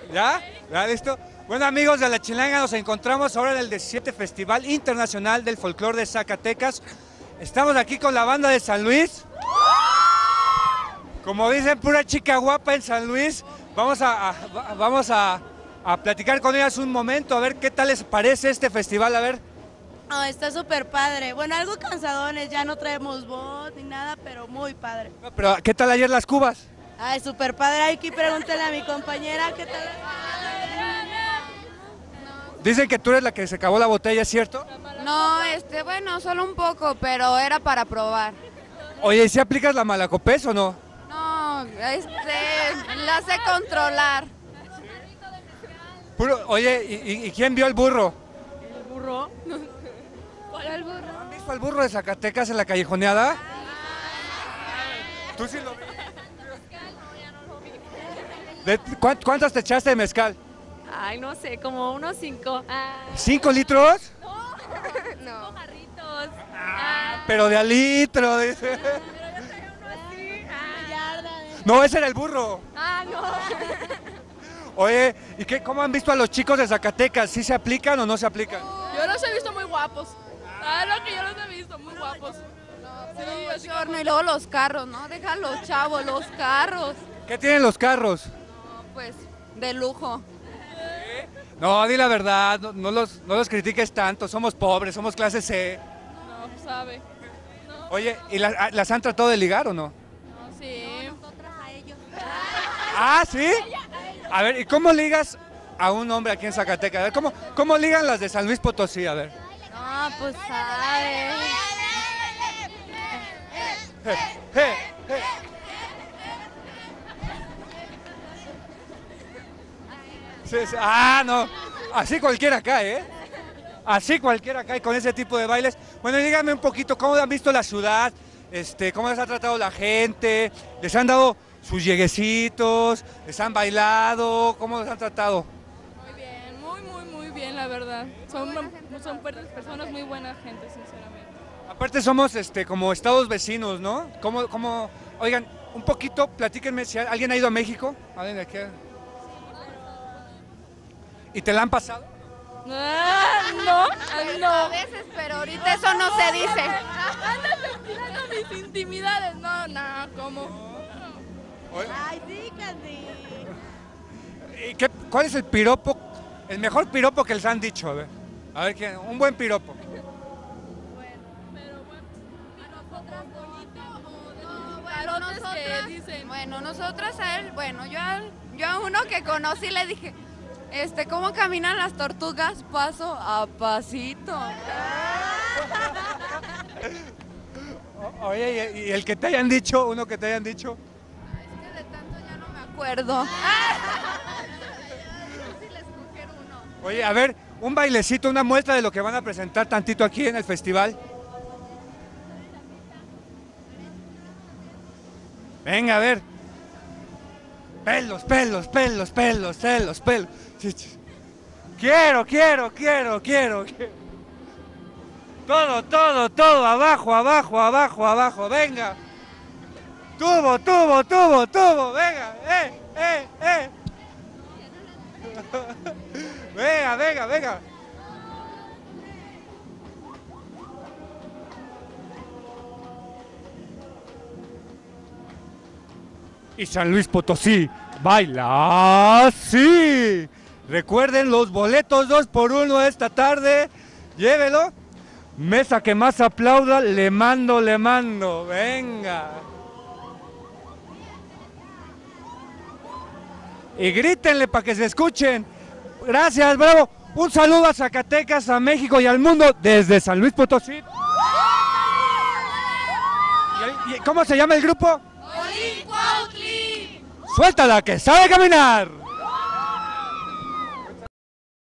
¿Ya? ¿Ya listo? Bueno, amigos de La Chilanga, nos encontramos ahora en el 17 Festival Internacional del Folclor de Zacatecas. Estamos aquí con la banda de San Luis. Como dicen, pura chica guapa en San Luis. Vamos a platicar con ellas un momento, a ver qué tal les parece este festival, a ver. Oh, está súper padre. Bueno, algo cansadones, ya no traemos voz ni nada, pero muy padre. Pero, ¿qué tal ayer las cubas? Ay, súper padre. Aquí pregúntale a mi compañera qué tal. Dicen que tú eres la que se acabó la botella, ¿es cierto? No, bueno, solo un poco, pero era para probar. Oye, ¿y si aplicas la malacopés o no? No, la sé controlar. Oye, ¿y quién vio el burro? ¿El burro? ¿Cuál burro? ¿Han visto al burro de Zacatecas en la callejoneada? ¿Tú sí lo viste? ¿Cuántas te echaste de mezcal? Ay, no sé, como unos 5. ¿5 litros? No. Jarritos. Pero de a litro, dice. No, ese era el burro. No. Oye, ¿cómo han visto a los chicos de Zacatecas? ¿Sí se aplican o no se aplican? Yo los he visto muy guapos. Lo que yo los he visto, muy guapos. Sí, así Y luego los carros, ¿no? Deja los chavos, los carros. ¿Qué tienen los carros? No, pues, de lujo. No, di la verdad, no los critiques tanto, somos pobres, somos clase C. no sabe. Oye, ¿y las han tratado de ligar o no? No, sí. Ah, ¿sí? A ver, ¿y cómo ligas a un hombre aquí en Zacatecas? A ver, ¿cómo ligan las de San Luis Potosí? A ver. No, pues sabe. Je. Sí, sí. Ah, no. Así cualquiera cae, ¿eh? Así cualquiera cae con ese tipo de bailes. Bueno, díganme un poquito, ¿cómo han visto la ciudad? ¿Cómo les ha tratado la gente? ¿Les han dado sus lleguecitos? ¿Les han bailado? ¿Cómo les han tratado? Muy bien, muy bien, la verdad. Son personas muy buenas gente, sinceramente. Aparte somos como estados vecinos, ¿no? Oigan, un poquito, platíquenme si alguien ha ido a México. ¿Alguien de aquí? ¿Y te la han pasado? No. A veces, pero ahorita eso no se dice. Andas ventilando mis intimidades. No, ¿cómo? Ay, sí, Candy. ¿Y cuál es el piropo, el mejor piropo que les han dicho? A ver, un buen piropo. Bueno, nosotras a él, yo a uno que conocí le dije, ¿cómo caminan las tortugas? Paso a pasito. Oye, ¿y el que te hayan dicho, uno que te hayan dicho? Es que de tanto ya no me acuerdo. Difícil escoger uno. Oye, a ver, un bailecito, una muestra de lo que van a presentar tantito aquí en el festival. Venga, a ver. Pelos. Quiero. Todo, abajo, venga. Tubo, venga, venga. Y San Luis Potosí baila así. Recuerden los boletos 2x1 esta tarde. Llévelo. Mesa que más aplauda, le mando. Venga. Y grítenle para que se escuchen. Gracias, bravo. Un saludo a Zacatecas, a México y al mundo desde San Luis Potosí. ¿Y cómo se llama el grupo? Olincuautli. Suéltala, que sabe caminar.